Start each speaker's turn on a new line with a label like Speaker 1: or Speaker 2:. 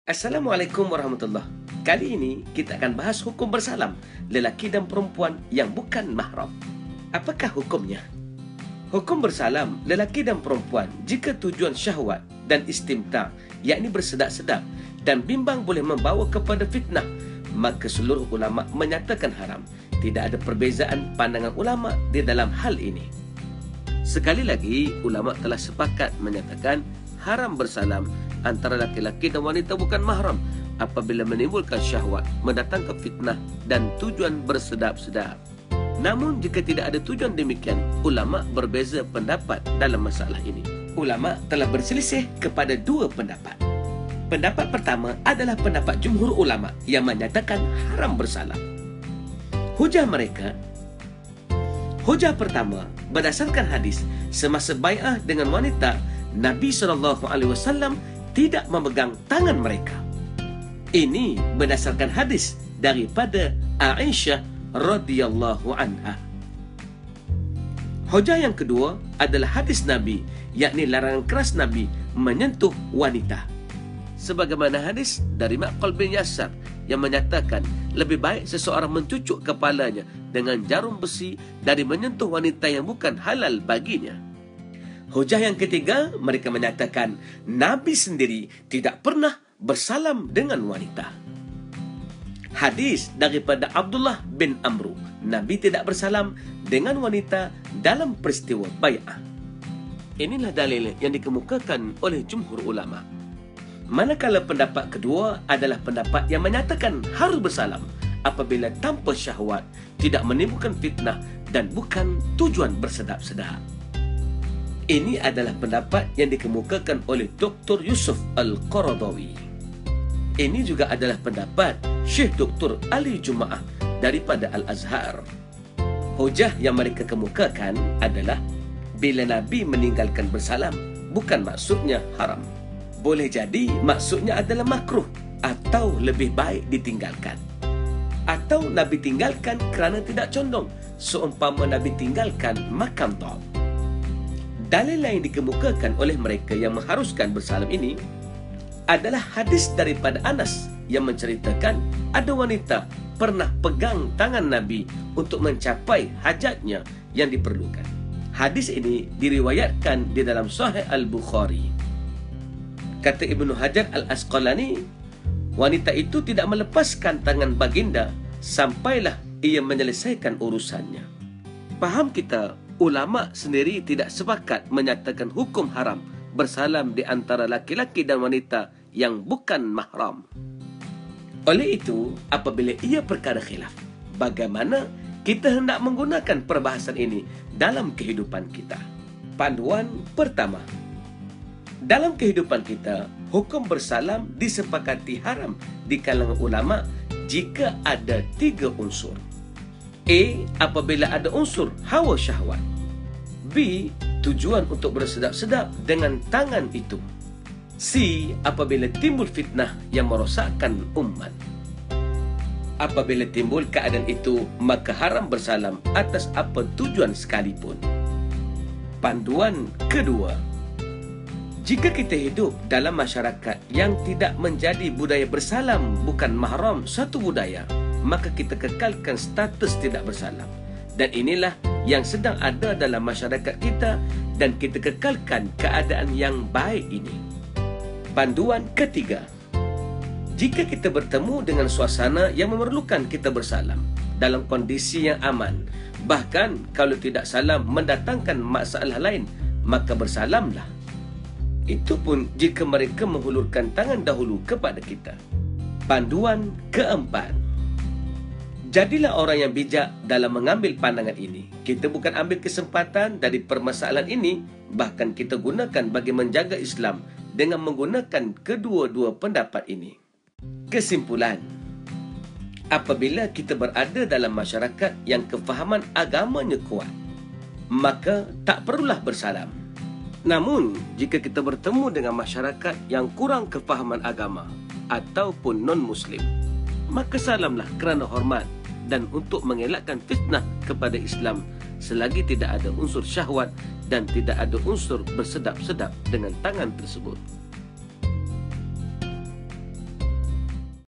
Speaker 1: Assalamualaikum warahmatullahi. Kali ini kita akan bahas hukum bersalam lelaki dan perempuan yang bukan mahram. Apakah hukumnya? Hukum bersalam lelaki dan perempuan jika tujuan syahwat dan istimta', yakni bersedap-sedap dan bimbang boleh membawa kepada fitnah, maka seluruh ulama menyatakan haram. Tidak ada perbezaan pandangan ulama di dalam hal ini. Sekali lagi, ulama telah sepakat menyatakan haram bersalam antara laki-laki dan wanita bukan mahram apabila menimbulkan syahwat, mendatangkan fitnah dan tujuan bersedap-sedap. Namun jika tidak ada tujuan demikian, ulama berbeza pendapat dalam masalah ini. Ulama telah berselisih kepada dua pendapat. Pendapat pertama adalah pendapat jumhur ulama yang menyatakan haram bersalam. Hujah pertama berdasarkan hadis semasa bai'ah dengan wanita, Nabi SAW tidak memegang tangan mereka. Ini berdasarkan hadis daripada Aisyah radhiyallahu anha. Hujah yang kedua adalah hadis Nabi, yakni larangan keras Nabi menyentuh wanita. Sebagaimana hadis dari Maqal bin Yasar yang menyatakan lebih baik seseorang mencucuk kepalanya dengan jarum besi dari menyentuh wanita yang bukan halal baginya. Hujah yang ketiga, mereka menyatakan Nabi sendiri tidak pernah bersalam dengan wanita. Hadis daripada Abdullah bin Amru, Nabi tidak bersalam dengan wanita dalam peristiwa bai'ah. Inilah dalil yang dikemukakan oleh jumhur ulama. Manakala pendapat kedua adalah pendapat yang menyatakan harus bersalam apabila tanpa syahwat, tidak menimbulkan fitnah dan bukan tujuan bersedap-sedap. Ini adalah pendapat yang dikemukakan oleh Dr. Yusuf Al-Qaradawi. Ini juga adalah pendapat Syekh Dr. Ali Jumaah daripada Al-Azhar. Hujah yang mereka kemukakan adalah bila Nabi meninggalkan bersalam, bukan maksudnya haram. Boleh jadi maksudnya adalah makruh atau lebih baik ditinggalkan. Atau Nabi tinggalkan kerana tidak condong, seumpama Nabi tinggalkan makam Taub. Dalil lain dikemukakan oleh mereka yang mengharuskan bersalam ini adalah hadis daripada Anas yang menceritakan ada wanita pernah pegang tangan Nabi untuk mencapai hajatnya yang diperlukan. Hadis ini diriwayatkan di dalam Sahih Al-Bukhari. Kata Ibnu Hajar Al-Asqalani, wanita itu tidak melepaskan tangan baginda sampailah ia menyelesaikan urusannya. Faham kita, ulama sendiri tidak sepakat menyatakan hukum haram bersalam di antara laki-laki dan wanita yang bukan mahram. Oleh itu, apabila ia perkara khilaf, bagaimana kita hendak menggunakan perbahasan ini dalam kehidupan kita? Panduan pertama. Dalam kehidupan kita, hukum bersalam disepakati haram di kalangan ulama jika ada 3 unsur. A. Apabila ada unsur hawa syahwat. B. Tujuan untuk bersedap-sedap dengan tangan itu. C. Apabila timbul fitnah yang merosakkan umat. Apabila timbul keadaan itu, maka haram bersalam atas apa tujuan sekalipun. Panduan kedua. Jika kita hidup dalam masyarakat yang tidak menjadi budaya bersalam bukan mahram satu budaya, maka kita kekalkan status tidak bersalam. Dan inilah yang sedang ada dalam masyarakat kita dan kita kekalkan keadaan yang baik ini. Panduan ketiga. Jika kita bertemu dengan suasana yang memerlukan kita bersalam dalam kondisi yang aman, bahkan kalau tidak salam mendatangkan masalah lain, maka bersalamlah. Itu pun jika mereka menghulurkan tangan dahulu kepada kita. Panduan keempat. Jadilah orang yang bijak dalam mengambil pandangan ini. Kita bukan ambil kesempatan dari permasalahan ini, bahkan kita gunakan bagi menjaga Islam dengan menggunakan kedua-dua pendapat ini. Kesimpulan. Apabila kita berada dalam masyarakat yang kefahaman agamanya kuat, maka tak perlulah bersalam. Namun, jika kita bertemu dengan masyarakat yang kurang kefahaman agama ataupun non-Muslim, maka salamlah kerana hormat dan untuk mengelakkan fitnah kepada Islam selagi tidak ada unsur syahwat dan tidak ada unsur bersedap-sedap dengan tangan tersebut.